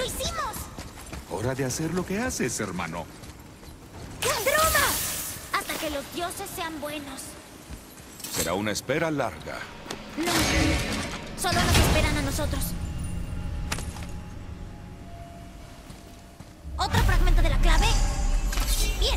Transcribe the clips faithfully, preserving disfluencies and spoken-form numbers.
¡Lo hicimos! Hora de hacer lo que haces, hermano. ¡Droma! Hasta que los dioses sean buenos. Será una espera larga. No, solo nos esperan a nosotros. ¿Otro fragmento de la clave? Bien.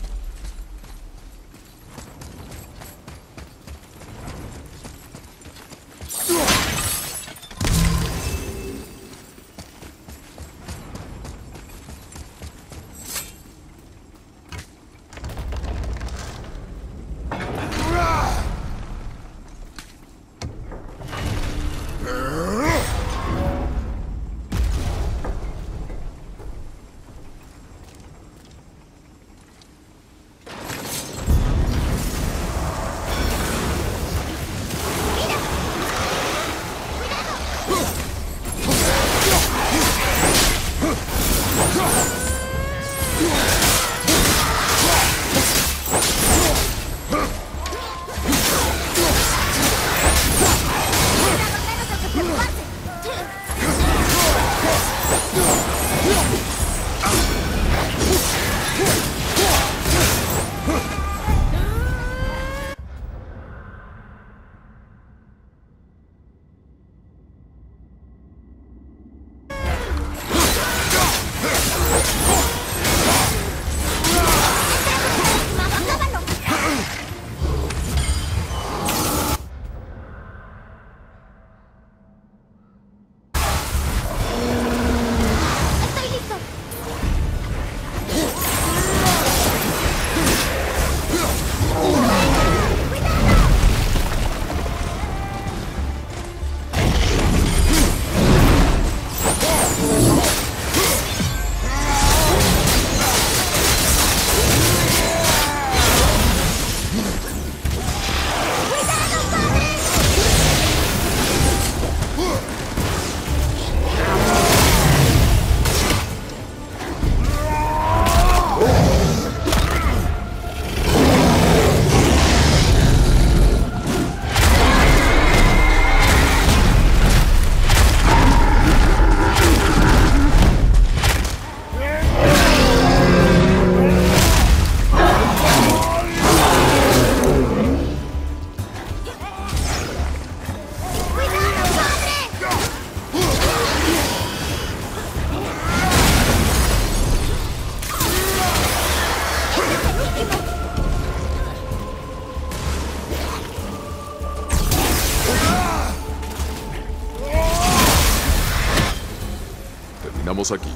Terminamos aquí.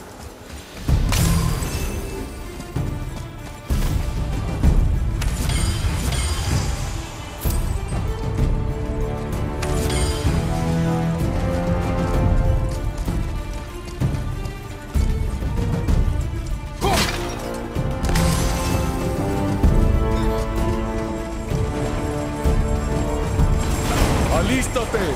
¡Alístate!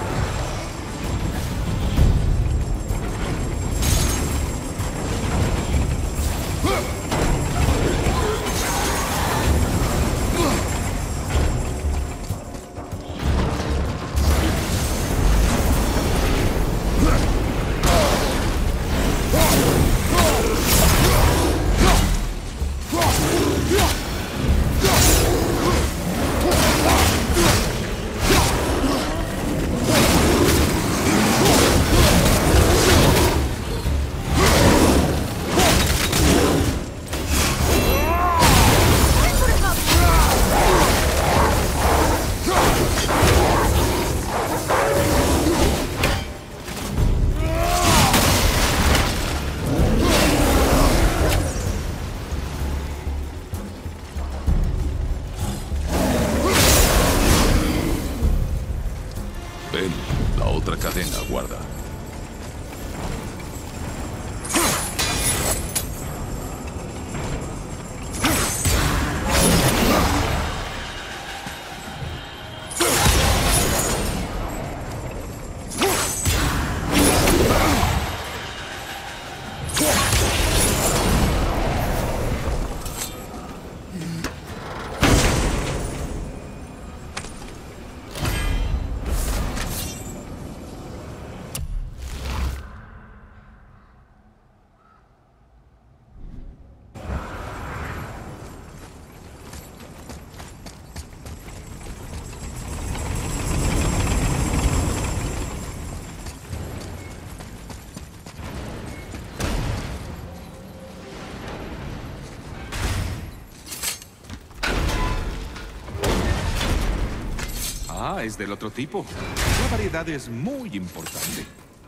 es del otro tipo. La variedad es muy importante.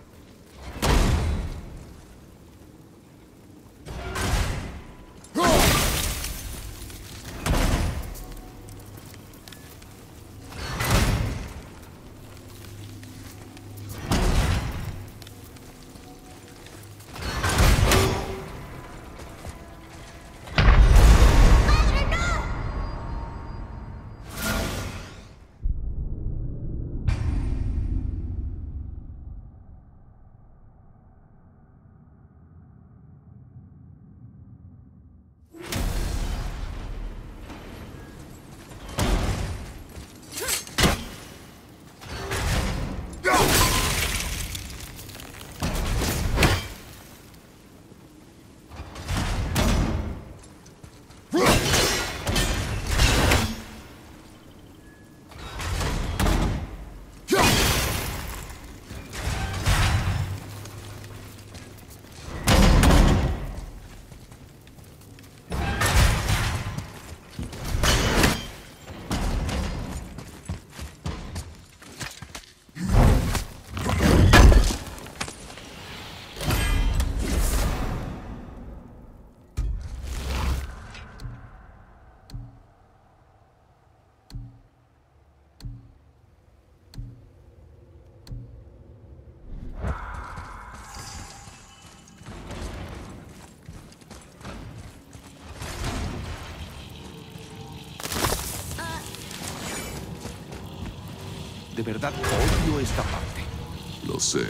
De verdad odio esta parte. Lo sé.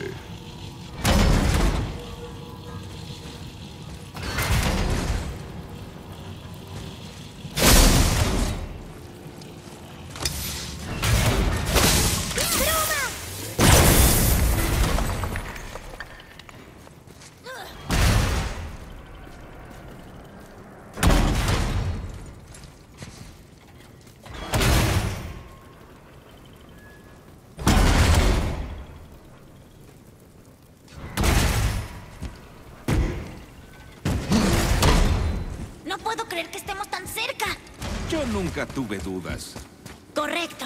No puedo creer que estemos tan cerca. Yo nunca tuve dudas. Correcto.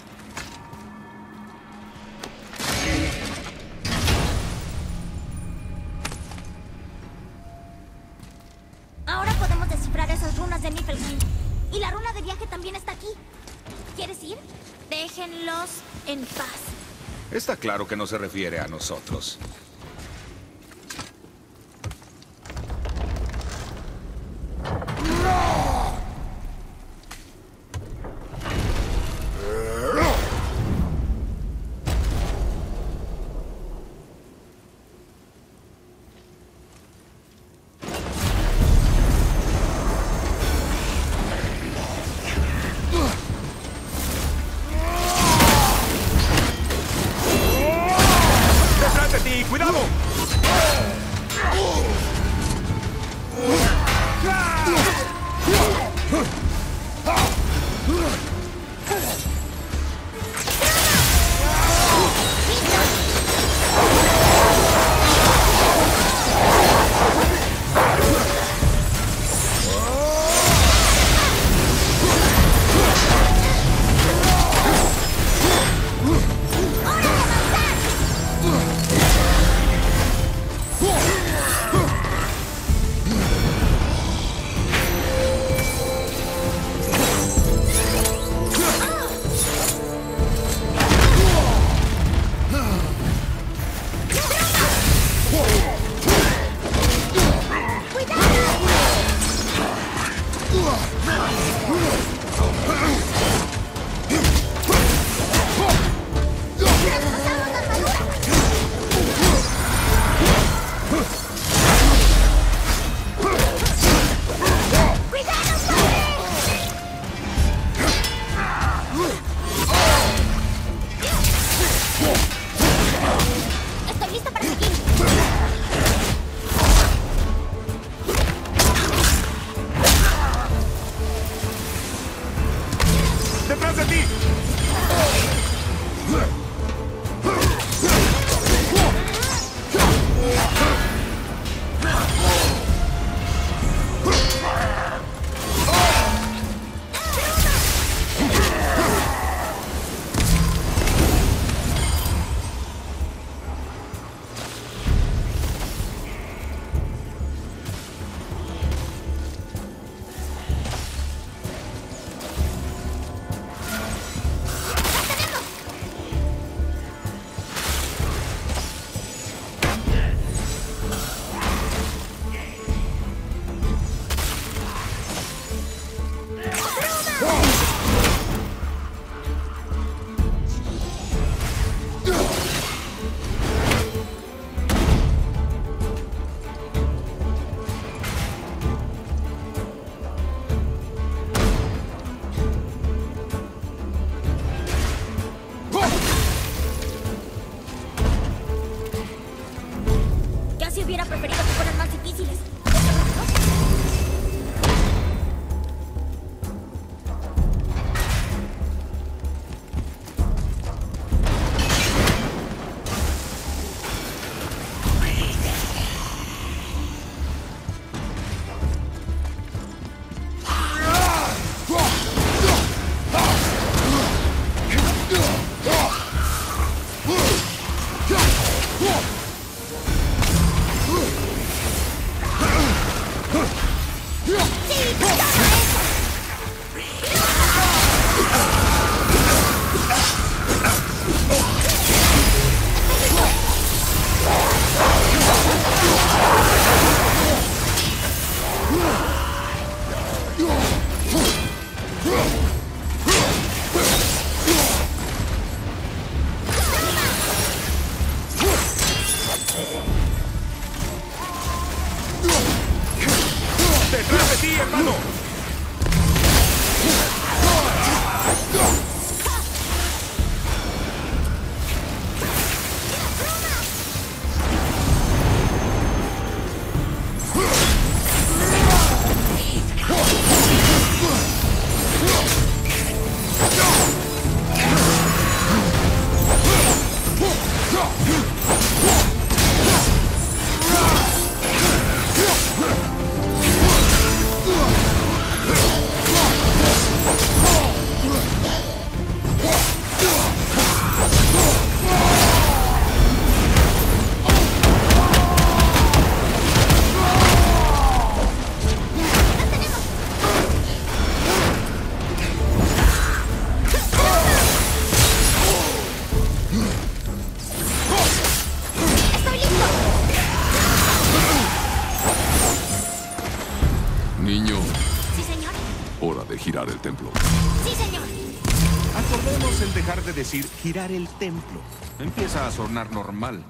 Ahora podemos descifrar esas runas de Niflheim. Y la runa de viaje también está aquí. ¿Quieres ir? Déjenlos en paz. Está claro que no se refiere a nosotros. ¡Cuidado! fueran más difíciles. ¡Detrás de ti, hermano! Niño, Sí, señor. hora de girar el templo. Sí, señor. Acordemos en dejar de decir girar el templo. Empieza a sonar normal.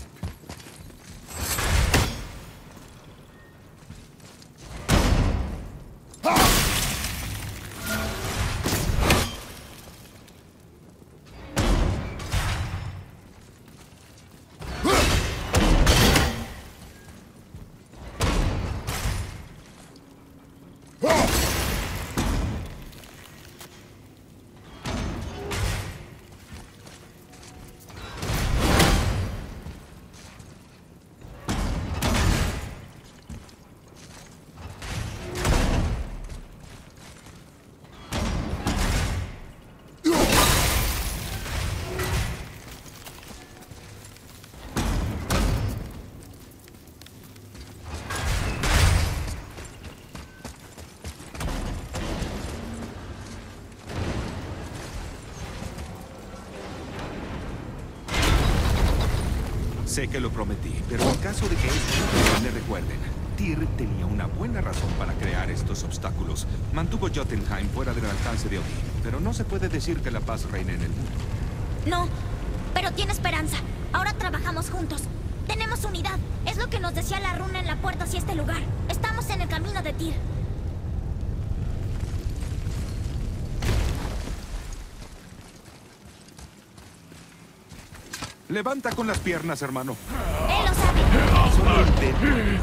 Sé que lo prometí, pero en caso de que esto le recuerden, Tyr tenía una buena razón para crear estos obstáculos. Mantuvo Jotunheim fuera del alcance de Odín, pero no se puede decir que la paz reine en el mundo. No, pero tiene esperanza. Ahora trabajamos juntos. Tenemos unidad. Es lo que nos decía la runa en la puerta hacia este lugar. Estamos en el camino de Tyr. Levanta con las piernas, hermano. Él lo sabe. Solo intenta.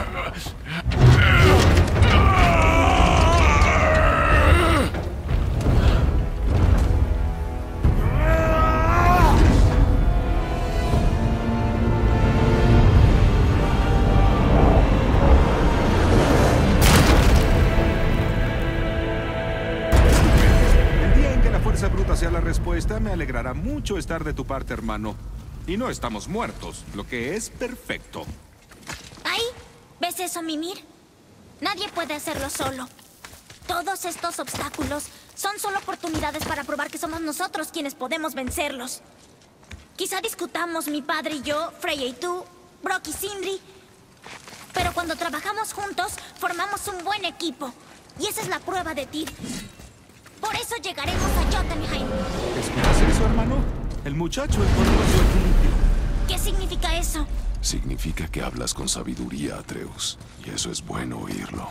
El día en que la fuerza bruta sea la respuesta, me alegrará mucho estar de tu parte, hermano. Y no estamos muertos, lo que es perfecto. ¿Ahí? ¿Ves eso, Mimir? Nadie puede hacerlo solo. Todos estos obstáculos son solo oportunidades para probar que somos nosotros quienes podemos vencerlos. Quizá discutamos, mi padre y yo, Freya y tú, Brock y Sindri. Pero cuando trabajamos juntos, formamos un buen equipo. Y esa es la prueba de Tyr. Por eso llegaremos a Jotunheim. ¿Escuchas eso, hermano? El muchacho encontró su equilibrio. ¿Qué significa eso? Significa que hablas con sabiduría, Atreus. Y eso es bueno oírlo.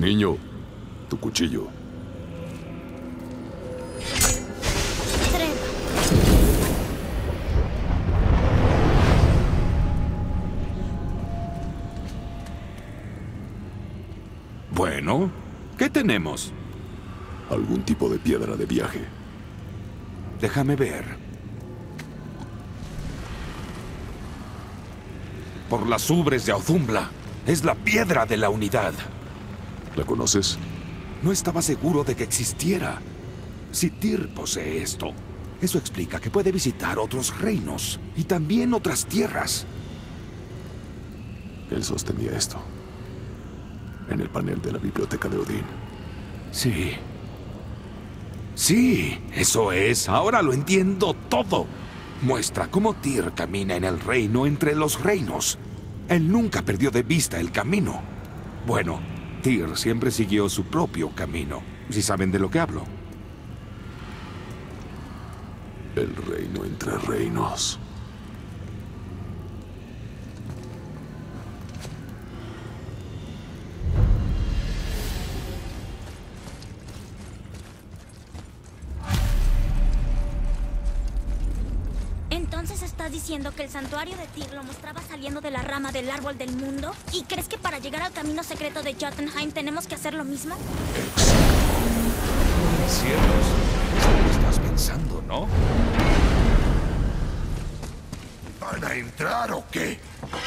Niño, tu cuchillo. Trepa. Bueno, ¿qué tenemos? Algún tipo de piedra de viaje. Déjame ver. Por las ubres de Audumbla. Es la piedra de la unidad. ¿La conoces? No estaba seguro de que existiera. Si Tyr posee esto, eso explica que puede visitar otros reinos y también otras tierras. Él sostenía esto. En el panel de la biblioteca de Odín. Sí. Sí, eso es. Ahora lo entiendo todo. Muestra cómo Tyr camina en el reino entre los reinos. Él nunca perdió de vista el camino. Bueno, Tyr siempre siguió su propio camino. Si saben de lo que hablo. El reino entre reinos. ¿Entonces estás diciendo que el santuario de Tyr lo mostraba saliendo de la rama del árbol del mundo? ¿Y crees que para llegar al camino secreto de Jotunheim tenemos que hacer lo mismo? Cielos, es lo que estás pensando, ¿no? ¿Van a entrar o qué?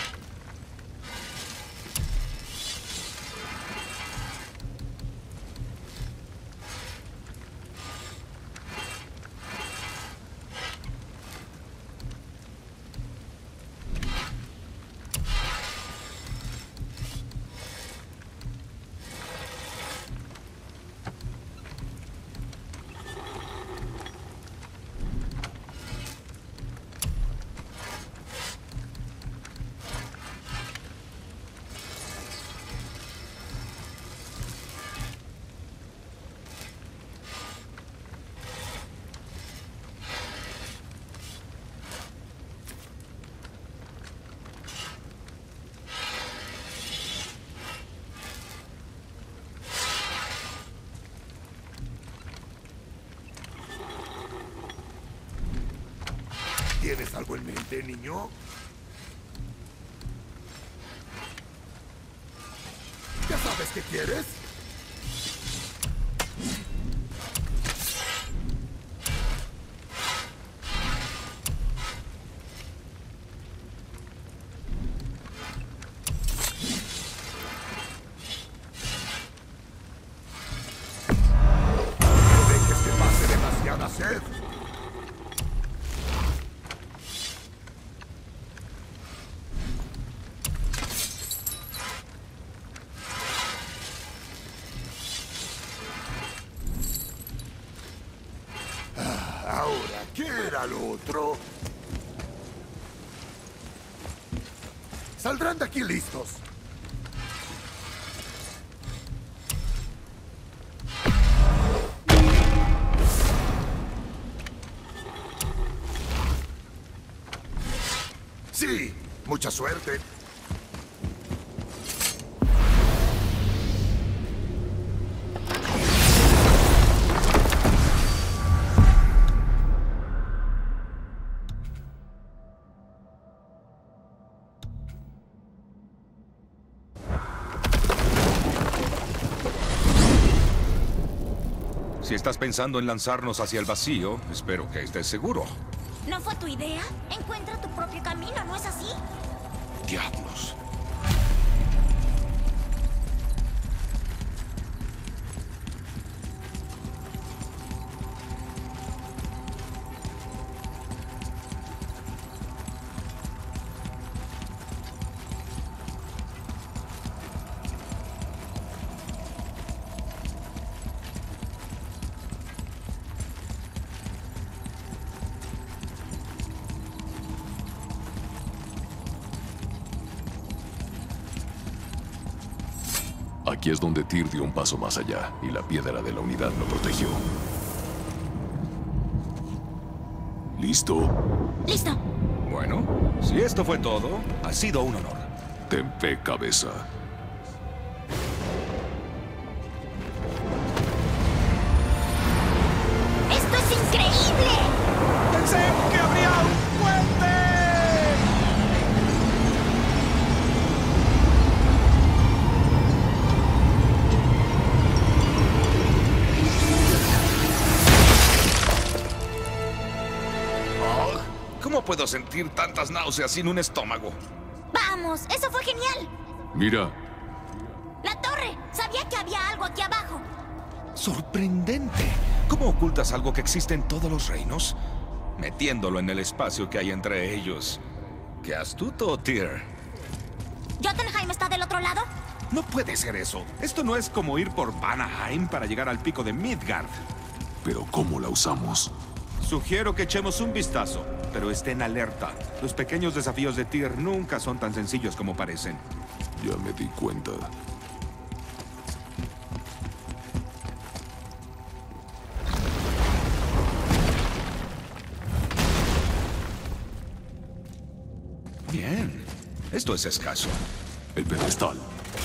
¿Tienes algo en mente, niño? ¿Ya sabes qué quieres? No dejes que pase demasiada sed. Ahora, ¿qué era lo otro? Saldrán de aquí listos. Sí, mucha suerte. Si estás pensando en lanzarnos hacia el vacío, espero que estés seguro. ¿No fue tu idea? Encuentra tu propio camino, ¿no es así? Diablos. Aquí es donde Tyr dio un paso más allá, y la piedra de la unidad lo protegió. ¿Listo? ¡Listo! Bueno, si esto fue todo, ha sido un honor. Ten fe, cabeza. ¿Cómo puedo sentir tantas náuseas sin un estómago? ¡Vamos! ¡Eso fue genial! Mira, ¡La torre! Sabía que había algo aquí abajo. ¡Sorprendente! ¿Cómo ocultas algo que existe en todos los reinos? Metiéndolo en el espacio que hay entre ellos. ¡Qué astuto, Tyr! ¿Jotunheim está del otro lado? No puede ser eso. Esto no es como ir por Vanaheim para llegar al pico de Midgard. pero ¿cómo la usamos? Sugiero que echemos un vistazo, pero estén alerta. Los pequeños desafíos de Tyr nunca son tan sencillos como parecen. Ya me di cuenta. Bien. Esto es escaso. El pedestal.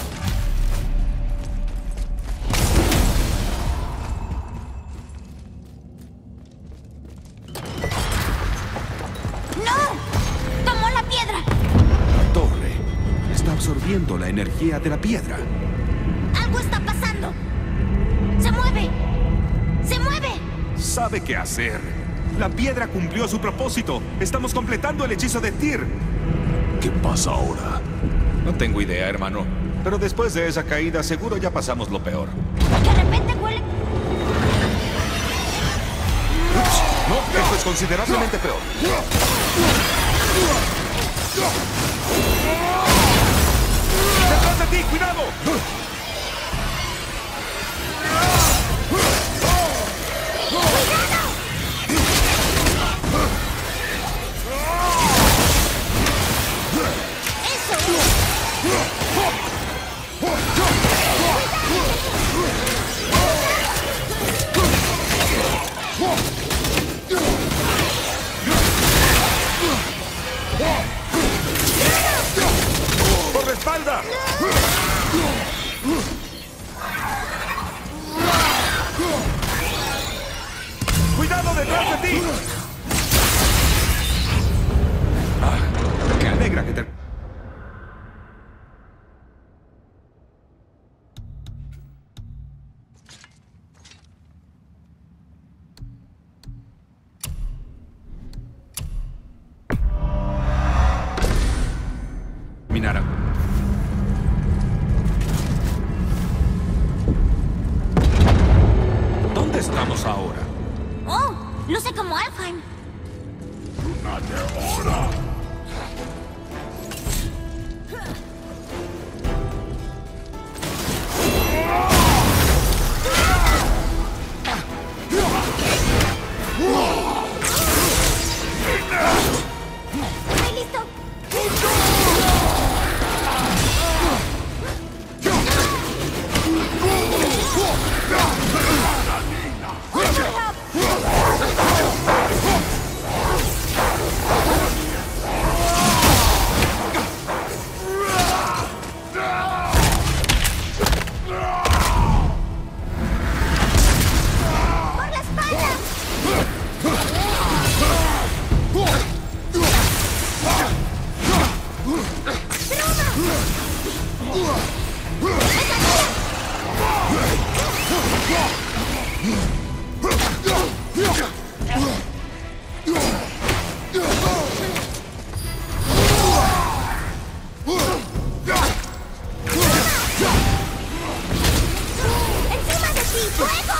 ¡No! ¡Tomó la piedra! La torre está absorbiendo la energía de la piedra. Algo está pasando. ¡Se mueve! ¡Se mueve! Sabe qué hacer. La piedra cumplió su propósito. Estamos completando el hechizo de Tyr. ¿Qué pasa ahora? No tengo idea, hermano. Pero después de esa caída, seguro ya pasamos lo peor. De repente huele... No, esto es considerablemente peor. ¡Detrás de ti! ¡Cuidado! ¡Por la espalda! ¡Cuidado detrás de ti! Ah, me alegra que te... Minara. ¿Dónde estamos ahora? ¡Oh! Luce como Alfheim. ¡Estoy listo! ¡Por la espalda! ¡Encima de ti! ¡Fuego!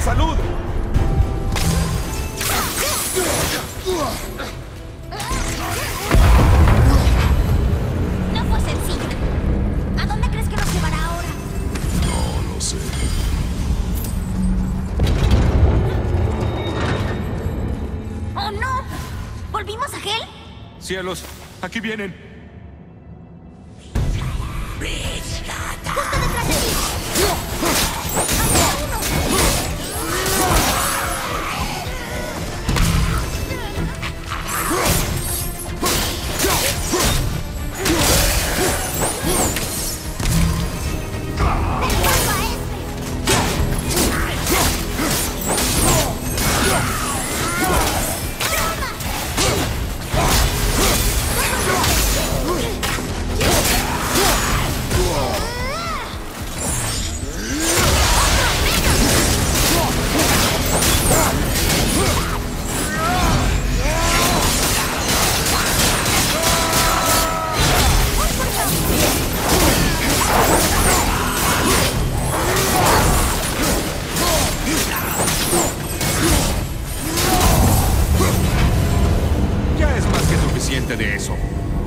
salud! No fue sencillo. ¿A dónde crees que nos llevará ahora? No lo sé. ¡Oh, no! ¿Volvimos a Hell? ¡Cielos! ¡Aquí vienen! ¡Justo detrás de ti! ¡Había uno! ¡Derribando a este! Ya es más que suficiente de eso.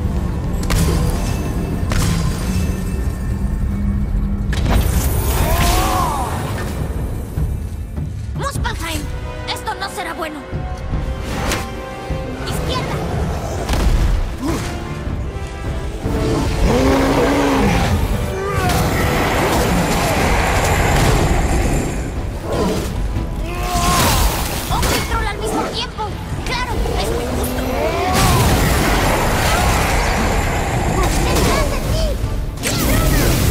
¡Muspelheim! Esto no será bueno. ¡Izquierda! ¡Oh, y troll al mismo tiempo! ¡Claro! ¡Es muy justo! ¡Detrás de ti!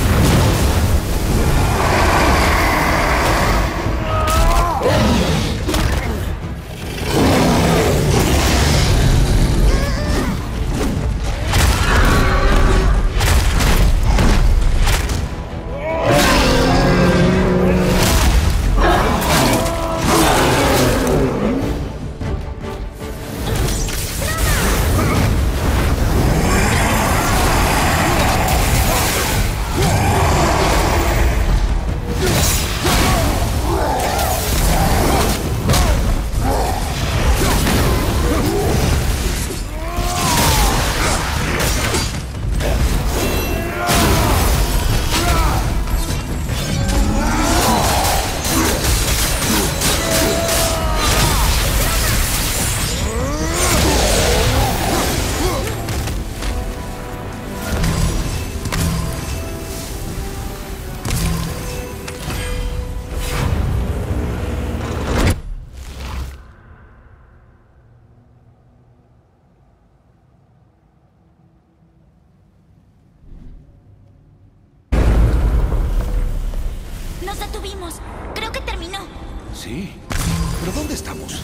Nos detuvimos. Creo que terminó. Sí. ¿Pero dónde estamos?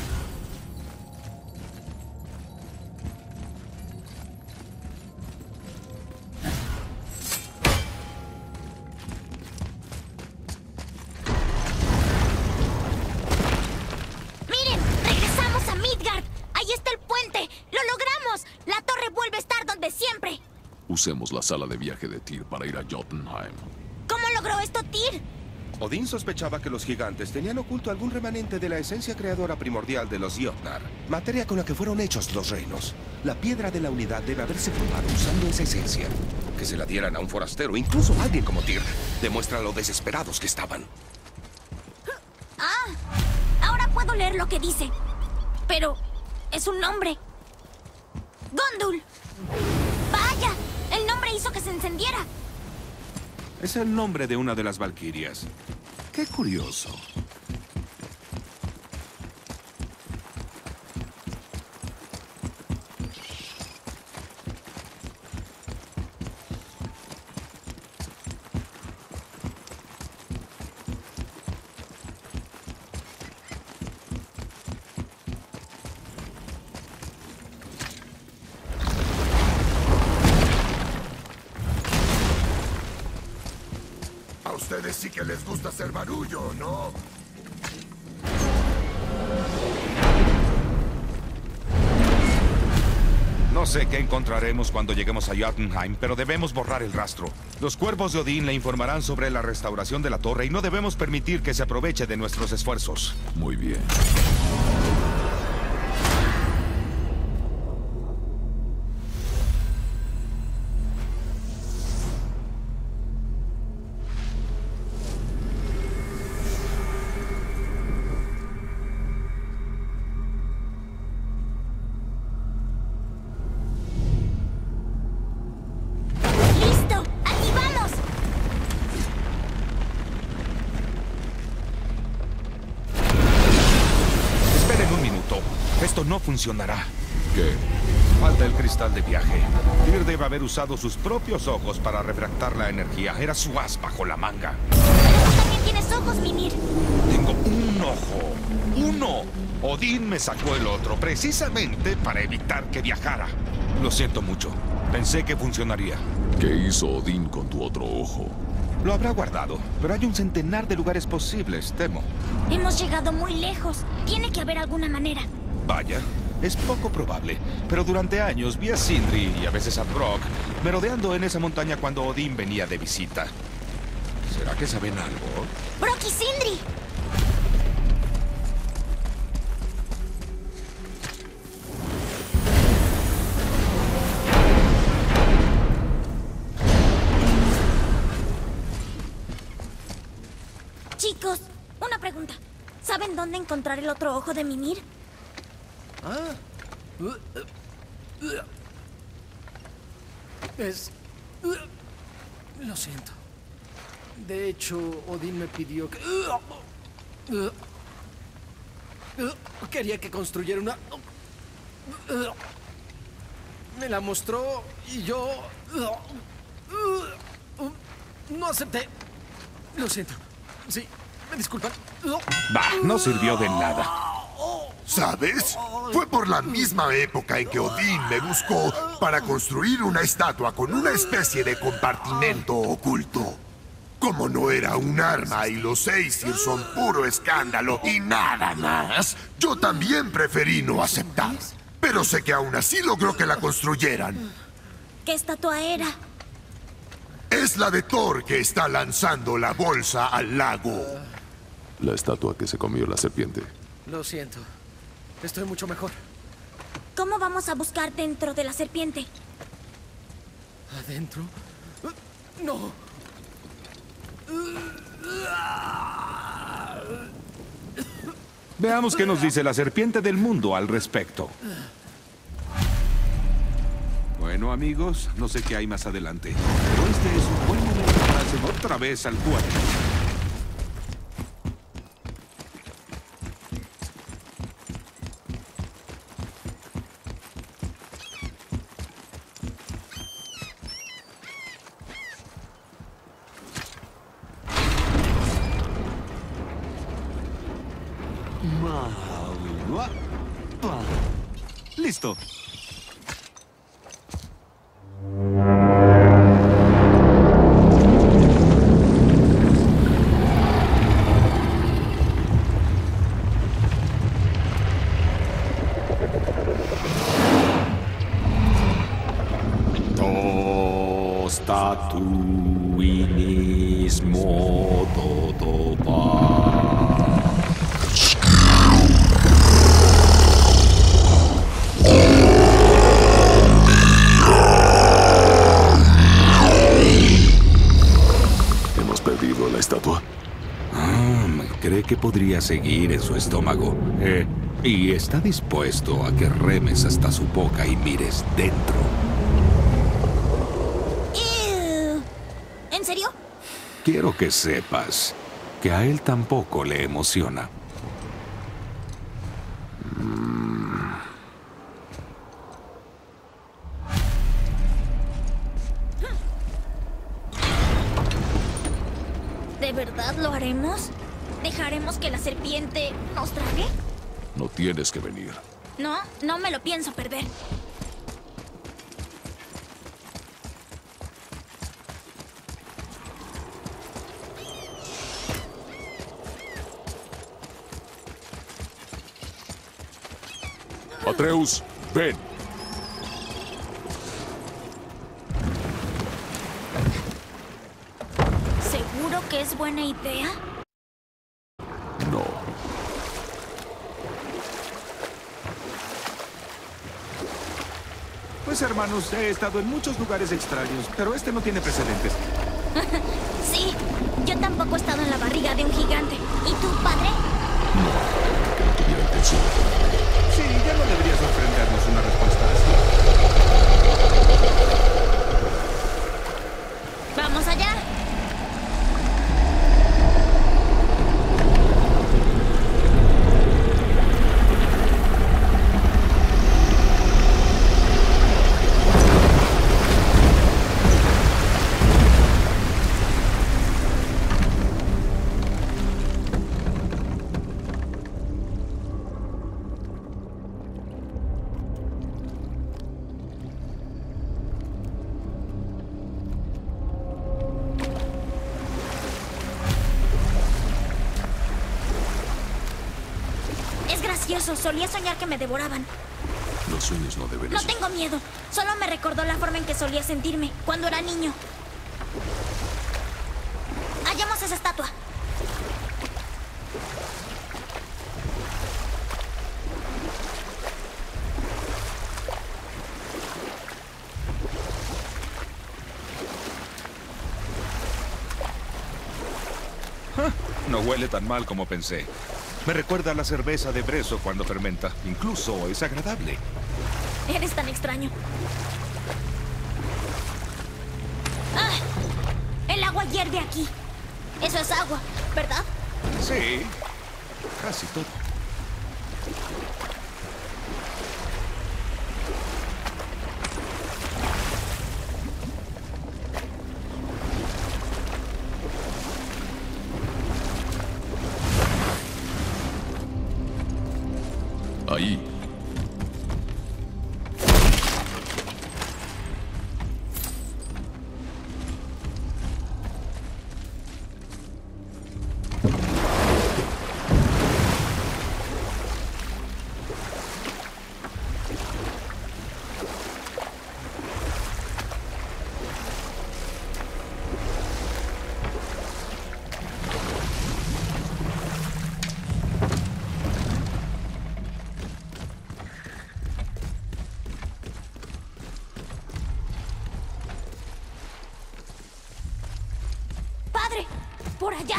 ¡Miren! ¡Regresamos a Midgard! ¡Ahí está el puente! ¡Lo logramos! ¡La torre vuelve a estar donde siempre! Usemos la sala de viaje de Tyr para ir a Jotunheim. ¿Cómo logró esto Tyr? Odín sospechaba que los gigantes tenían oculto algún remanente de la esencia creadora primordial de los Jotnar, materia con la que fueron hechos los reinos. La piedra de la unidad debe haberse formado usando esa esencia. Que se la dieran a un forastero, incluso a alguien como Tyr, demuestra lo desesperados que estaban. Ah, ahora puedo leer lo que dice. Pero es un nombre. Gondul. Vaya, el nombre hizo que se encendiera. Es el nombre de una de las valquirias. Qué curioso. A ustedes sí que les gusta hacer barullo, ¿no? No No sé qué encontraremos cuando lleguemos a Jotunheim, pero debemos borrar el rastro. Los cuervos de Odín le informarán sobre la restauración de la torre y no debemos permitir que se aproveche de nuestros esfuerzos. Muy bien. Esto no funcionará. ¿Qué? Falta el cristal de viaje. Tyr debe haber usado sus propios ojos para refractar la energía. Era su as bajo la manga. Pero tú también tienes ojos, Mimir. Tengo un ojo. ¡Uno! Odín me sacó el otro precisamente para evitar que viajara. Lo siento mucho. Pensé que funcionaría. ¿Qué hizo Odín con tu otro ojo? Lo habrá guardado, pero hay un centenar de lugares posibles, temo. Hemos llegado muy lejos. Tiene que haber alguna manera. Vaya, es poco probable, pero durante años vi a Sindri y a veces a Brock merodeando en esa montaña cuando Odín venía de visita. ¿Será que saben algo? ¡Brock y Sindri! Chicos, una pregunta. ¿Saben dónde encontrar el otro ojo de Mimir? Ah. Es... Lo siento. De hecho, Odín me pidió que... Quería que construyera una... Me la mostró y yo... No acepté. Lo siento. Sí, me disculpan. Bah, no sirvió de nada. ¿Sabes? Fue por la misma época en que Odín me buscó para construir una estatua con una especie de compartimento oculto. Como no era un arma y los Aesir son puro escándalo y nada más, yo también preferí no aceptar. Pero sé que aún así logró que la construyeran. ¿Qué estatua era? Es la de Thor que está lanzando la bolsa al lago. La estatua que se comió la serpiente. Lo siento. Estoy mucho mejor. ¿Cómo vamos a buscar dentro de la serpiente? ¿Adentro? ¡No! Veamos qué nos dice la serpiente del mundo al respecto. Bueno, amigos, no sé qué hay más adelante, pero este es un buen momento para hacer otra vez al cuarto. Listo. Statuinismo totopa. ¿Hemos perdido la estatua? Ah, cree que podría seguir en su estómago. Eh, y está dispuesto a que remes hasta su boca y mires dentro. Ew. ¿En serio? Quiero que sepas que a él tampoco le emociona. ¿De verdad lo haremos? ¿Dejaremos que la serpiente nos trague? No tienes que venir. No, no me lo pienso perder. Atreus, ven. es buena idea? No. Pues hermanos, he estado en muchos lugares extraños, pero este no tiene precedentes. Sí, yo tampoco he estado en la barriga de un gigante. ¿Y tú, padre? Que no tuviera intención. Sí, ya no debería sorprendernos una respuesta así. ¡Vamos allá! Solía soñar que me devoraban. Los sueños no deben No ser. tengo miedo. Solo me recordó la forma en que solía sentirme cuando era niño. Hallamos esa estatua. No huele tan mal como pensé. Me recuerda a la cerveza de Brezo cuando fermenta. Incluso es agradable. Eres tan extraño. ¡Ah! El agua hierve aquí. Eso es agua, ¿verdad? Sí, casi todo. Ahí. ¡Padre! ¡Por allá!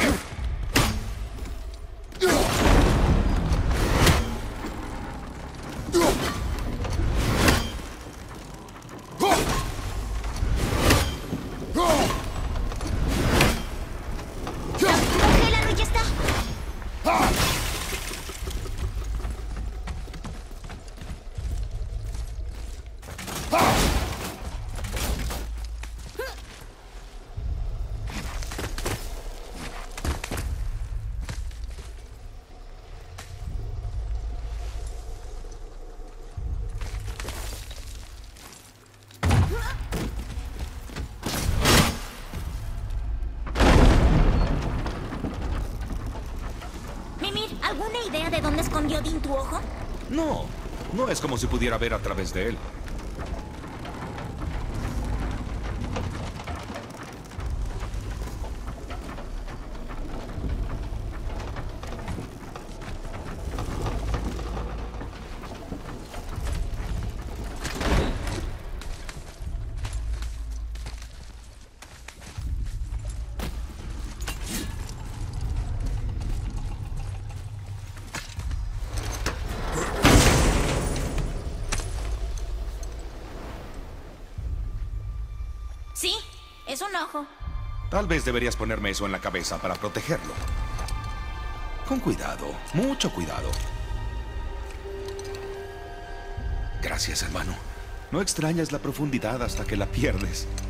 ¡Congélalo, ya está! Mimir, ¿alguna idea de dónde escondió Odín tu ojo? No, no es como si pudiera ver a través de él. Sí, es un ojo. Tal vez deberías ponerme eso en la cabeza para protegerlo. Con cuidado, mucho cuidado. Gracias, hermano. No extrañas la profundidad hasta que la pierdes.